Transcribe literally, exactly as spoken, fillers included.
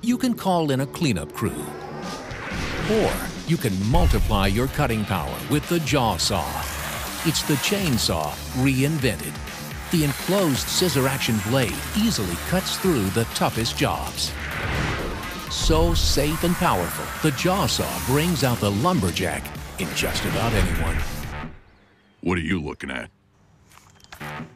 you can call in a cleanup crew. Or you can multiply your cutting power with the JawSaw. It's the chainsaw reinvented. The enclosed scissor-action blade easily cuts through the toughest jobs. So safe and powerful, the JawSaw brings out the lumberjack in just about anyone. What are you looking at?